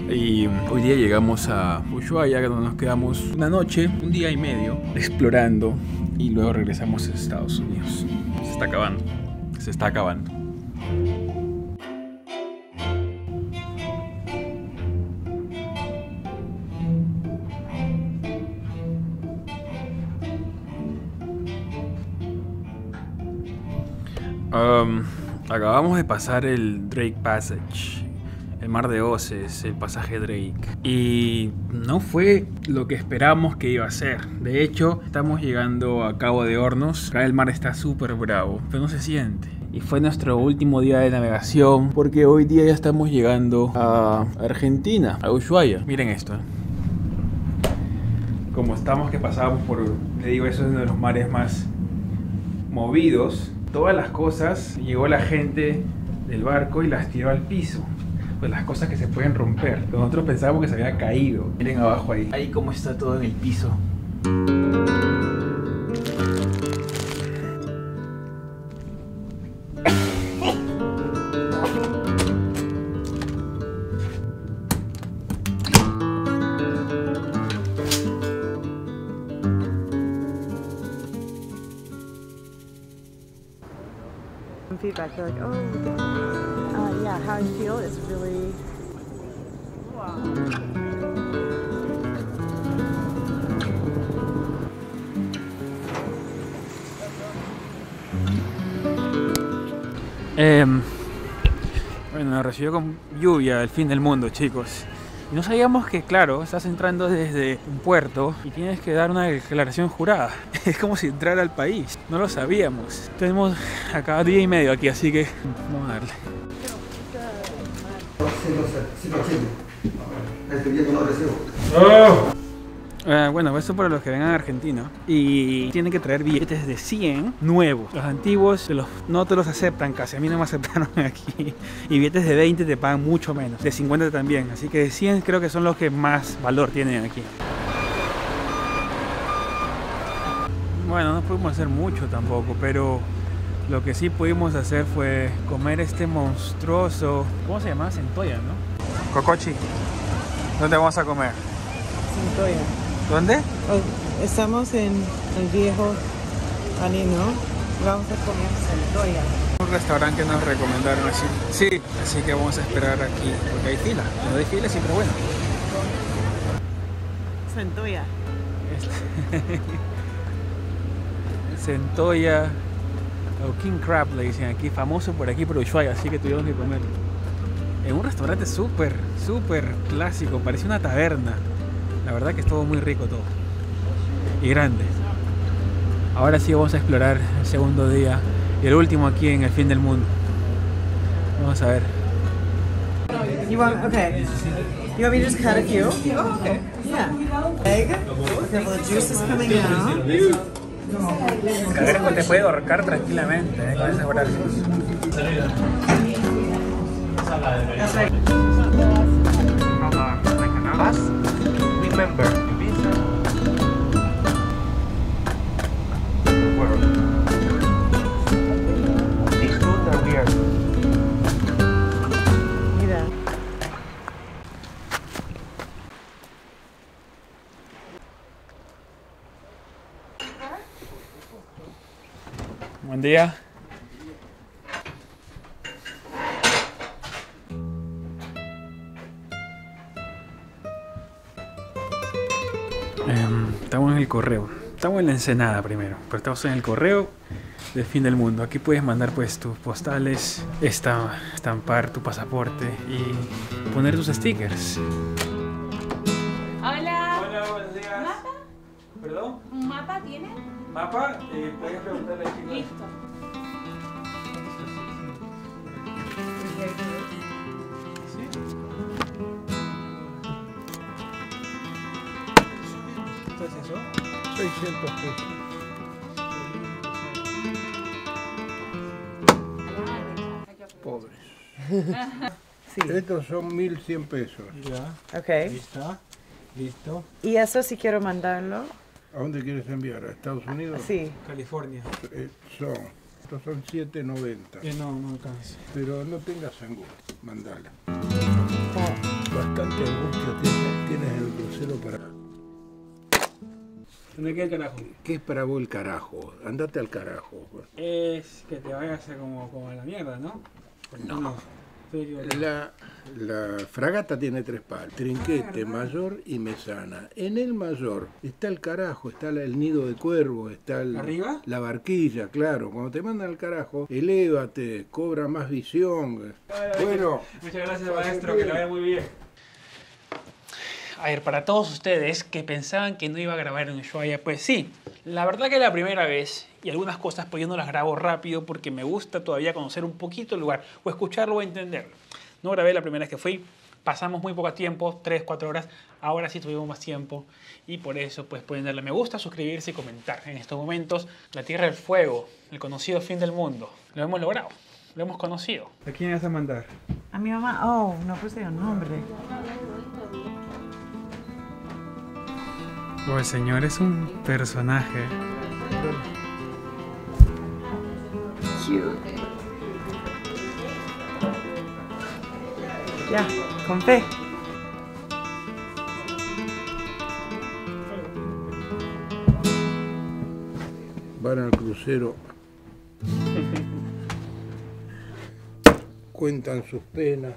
Y hoy día llegamos a Ushuaia, donde nos quedamos una noche, un día y medio, explorando. Y luego regresamos a Estados Unidos. Se está acabando. Se está acabando. Acabamos de pasar el Drake Passage, el Mar de Oces, el pasaje Drake, y no fue lo que esperamos que iba a ser. De hecho, estamos llegando a Cabo de Hornos. Acá el mar está súper bravo, pero no se siente. Y fue nuestro último día de navegación, porque hoy día ya estamos llegando a Argentina, a Ushuaia. Miren esto. Como estamos que pasábamos por, le digo, eso es uno de los mares más movidos. Todas las cosas, llegó la gente del barco y las tiró al piso. Pues las cosas que se pueden romper. Nosotros pensábamos que se había caído. Miren abajo ahí. Ahí como está todo en el piso. Feedback, they're like, oh, yeah, how I feel is really, wow. Bueno, nos recibió con lluvia el fin del mundo, chicos. Y no sabíamos que, claro, estás entrando desde un puerto y tienes que dar una declaración jurada. Es como si entrara al país. No lo sabíamos. Tenemos acá día y medio aquí, así que vamos a darle. Bueno, eso para los que vengan a Argentina y tienen que traer billetes de 100 nuevos. Los antiguos no te los aceptan casi, a mí no me aceptaron aquí. Y billetes de 20 te pagan mucho menos, de 50 también. Así que de 100 creo que son los que más valor tienen aquí. Bueno, no pudimos hacer mucho tampoco, pero lo que sí pudimos hacer fue comer este monstruoso, ¿cómo se llama? Centolla, ¿no? Cocochi. ¿Dónde vamos a comer? Centolla. ¿Dónde? Estamos en el viejo Anino. Vamos a comer centolla. Un restaurante que nos recomendaron así. Sí, así que vamos a esperar aquí, porque hay fila. No hay fila, siempre bueno. Centolla. Centolla o King Crab le dicen aquí, famoso por aquí por Ushuaia, así que tuvimos que comer. En un restaurante súper clásico, parecía una taberna. La verdad que estuvo muy rico todo. Y grande. Ahora sí vamos a explorar el segundo día y el último aquí en el fin del mundo. Vamos a ver. You want me to just cut a few? Oh, okay. Yeah. Egg. The juice is coming out. El cangrejo te puede ahorcar tranquilamente con esos brazos. Remember, these foods are weird. Mira. Buen día. Estamos en el correo. Estamos en la Ensenada primero, pero estamos en el correo del fin del mundo. Aquí puedes mandar pues tus postales, estampar tu pasaporte y poner tus stickers. Hola. Hola, buenos días. ¿Mapa? ¿Perdón? ¿Un mapa tiene? ¿Mapa? Puedes preguntarle al chico. Listo. ¿Qué es eso? 600 pesos. Pobres. Sí. Estos son 1100 pesos. Ya. Ok. Listo. Listo. Y eso si quiero mandarlo. ¿A dónde quieres enviar? ¿A Estados Unidos? Sí. California. Estos son 7.90. No alcanza. Pero no tengas angustia, mandala. Oh. Bastante angustia tienes en el crucero para... ¿Dónde queda el carajo? ¿Qué es para vos el carajo? Andate al carajo. Es que te vayas como a la mierda, ¿no? No. Estoy equivocado. La fragata tiene 3 palos, trinquete, mayor y mesana. En el mayor está el carajo, está el nido de cuervo, está ¿Arriba? la barquilla, claro. Cuando te mandan al carajo, elévate, cobra más visión. Bueno, Muchas gracias, maestro, que la vaya muy bien. A ver, para todos ustedes que pensaban que no iba a grabar en Ushuaia, pues sí, la verdad que es la primera vez y algunas cosas pues yo no las grabo rápido porque me gusta todavía conocer un poquito el lugar o escucharlo o entenderlo. No grabé la primera vez que fui, pasamos muy poco tiempo, 3-4 horas, ahora sí tuvimos más tiempo y por eso pues pueden darle me gusta, suscribirse y comentar. En estos momentos, la Tierra del Fuego, el conocido fin del mundo, lo hemos logrado, lo hemos conocido. ¿A quién vas a mandar? A mi mamá. Oh, no puse el nombre. Oh, el señor es un personaje. Cute. Ya, con fe. van al crucero, cuentan sus penas.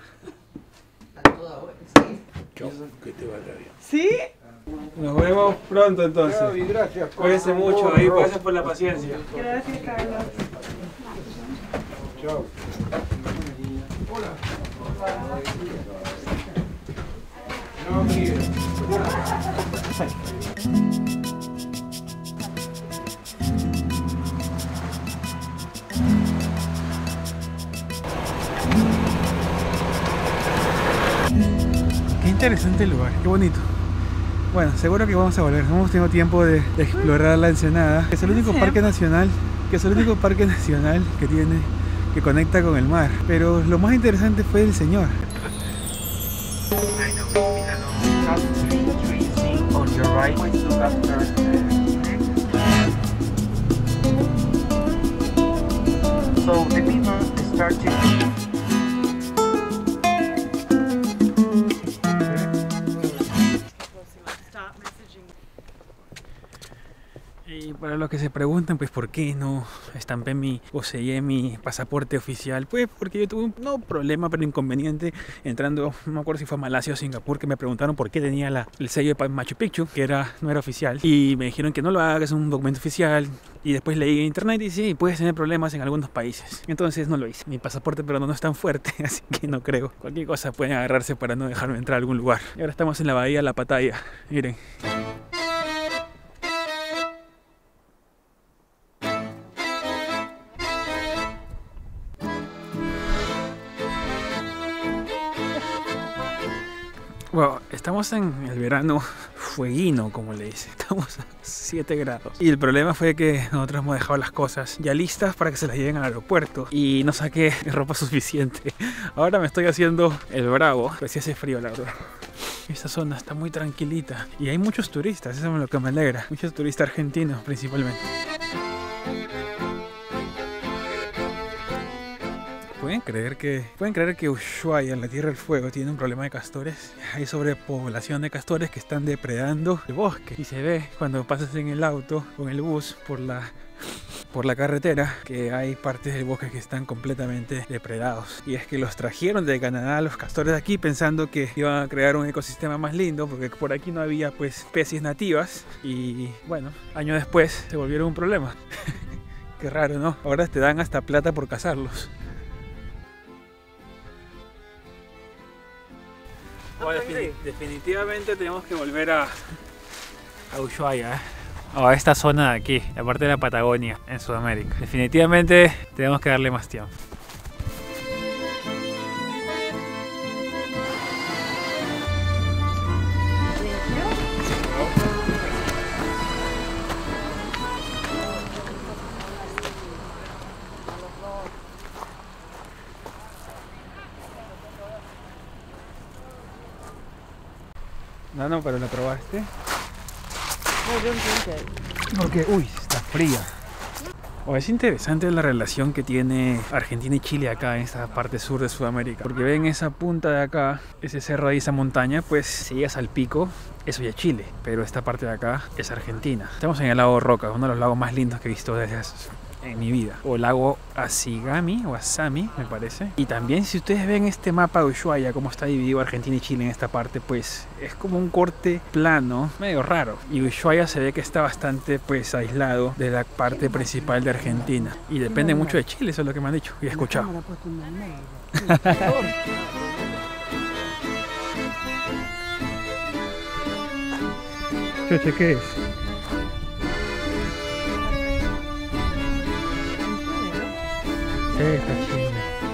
Chau, que te vaya bien. ¿Sí? Nos vemos pronto entonces. Gaby, gracias. Cuídense mucho ahí, gracias por la paciencia. Gracias, Carlos. Chao. No quiero. Qué interesante el lugar, qué bonito. Bueno, seguro que vamos a volver. No hemos tenido tiempo de explorar la Ensenada, que es el único parque nacional, que tiene, que conecta con el mar. Pero lo más interesante fue el señor. So the people start to Y para los que se preguntan, pues ¿por qué no estampé o sellé mi pasaporte oficial? Pues porque yo tuve no problema, pero inconveniente entrando, no me acuerdo si fue a Malasia o Singapur, que me preguntaron por qué tenía el sello de Machu Picchu, que no era oficial, y me dijeron que no lo hagas, es un documento oficial, y después leí en internet y sí, puedes tener problemas en algunos países, entonces no lo hice. Mi pasaporte peruano no es tan fuerte, así que no creo. Cualquier cosa pueden agarrarse para no dejarme entrar a algún lugar. Y ahora estamos en la bahía La Pattaya, miren. Bueno, estamos en el verano fueguino, como le dice. Estamos a 7 grados. Y el problema fue que nosotros hemos dejado las cosas ya listas para que se las lleven al aeropuerto. Y no saqué ropa suficiente. Ahora me estoy haciendo el bravo. Pues sí hace frío, la verdad. Esta zona está muy tranquilita. Y hay muchos turistas, eso es lo que me alegra. Muchos turistas argentinos, principalmente. ¿Pueden creer que Ushuaia, en la Tierra del Fuego, tiene un problema de castores? Hay sobrepoblación de castores que están depredando el bosque. Y se ve cuando pasas en el auto o en el bus por la carretera que hay partes del bosque que están completamente depredados. Y es que los trajeron de Canadá, los castores de aquí, pensando que iban a crear un ecosistema más lindo, porque por aquí no había pues especies nativas. Y bueno, años después se volvieron un problema. Qué raro, ¿no? Ahora te dan hasta plata por cazarlos. Bueno, definitivamente tenemos que volver a Ushuaia, o a esta zona de aquí, la parte de la Patagonia, en Sudamérica. Definitivamente tenemos que darle más tiempo. No, pero ¿la probaste? No, don't drink it. Porque, uy, está fría. Oh, es interesante la relación que tiene Argentina y Chile acá en esta parte sur de Sudamérica. Porque ven esa punta de acá, ese cerro ahí, esa montaña, pues si llegas al pico, eso ya es Chile. Pero esta parte de acá es Argentina. Estamos en el lago Roca, uno de los lagos más lindos que he visto en mi vida, o lago Asigami o Asami me parece. Y también si ustedes ven este mapa de Ushuaia, cómo está dividido Argentina y Chile en esta parte, pues es como un corte plano medio raro, y Ushuaia se ve que está bastante pues aislado de la parte principal de Argentina, y depende mucho de Chile, eso es lo que me han dicho y he escuchado. Choche, ¿qué es? Sí, está chido.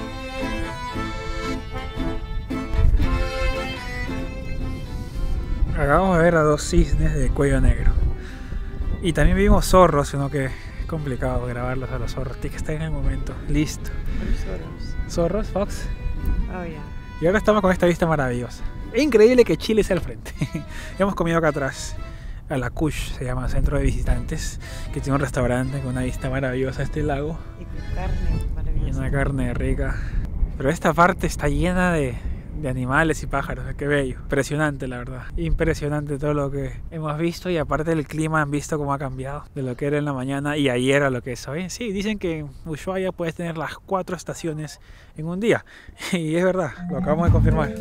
Acabamos de ver a 2 cisnes de cuello negro. Y también vimos zorros, sino que es complicado grabarlos a los zorros. Tiene que estar en el momento. Listo. ¿Zorros? ¿Fox? Oh, yeah. Y ahora estamos con esta vista maravillosa. Es increíble que Chile sea al frente. Hemos comido acá atrás. A la Kush se llama, centro de visitantes, que tiene un restaurante con una vista maravillosa a este lago. Y con carne maravillosa. Y una carne rica. Pero esta parte está llena de animales y pájaros. Qué bello. Impresionante, la verdad. Impresionante todo lo que hemos visto. Y aparte del clima, han visto cómo ha cambiado de lo que era en la mañana y ayer a lo que es hoy. Sí, dicen que en Ushuaia puedes tener las 4 estaciones en un día. Y es verdad, lo acabamos de confirmar.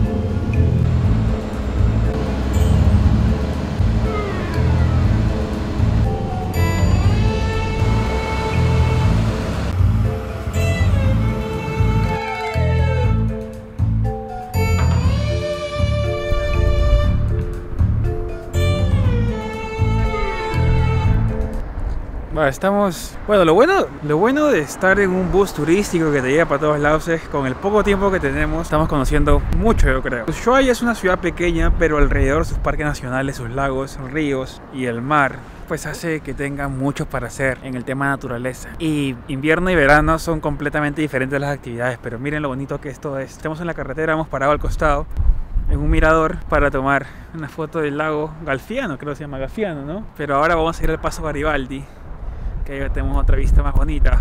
Vale, estamos... Bueno, lo bueno de estar en un bus turístico que te lleva para todos lados es con el poco tiempo que tenemos, estamos conociendo mucho, yo creo. Ushuaia es una ciudad pequeña, pero alrededor sus parques nacionales, sus lagos, sus ríos y el mar, pues hace que tengan mucho para hacer en el tema de naturaleza. Y invierno y verano son completamente diferentes las actividades, pero miren lo bonito que esto es. Estamos en la carretera, hemos parado al costado en un mirador para tomar una foto del lago Galfiano, creo que se llama Galfiano, ¿no? Pero ahora vamos a ir al Paso Garibaldi, que ahí tenemos otra vista más bonita.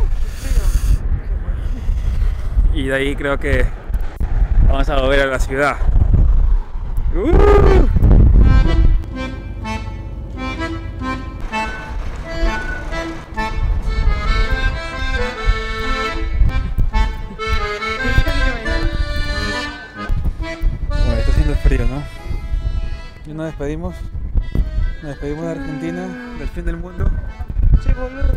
Y de ahí creo que vamos a volver a la ciudad. Bueno, está haciendo frío, ¿no? Y nos despedimos. Nos despedimos de Argentina, del fin del mundo. Che, boludo.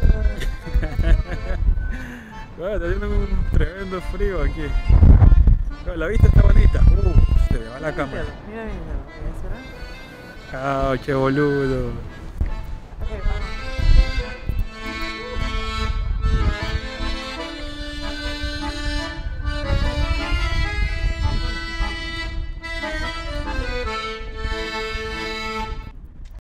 Bueno, está haciendo un tremendo frío aquí. La vista está bonita. Se me va la cámara. Mira, mira, mira. Chao, che boludo.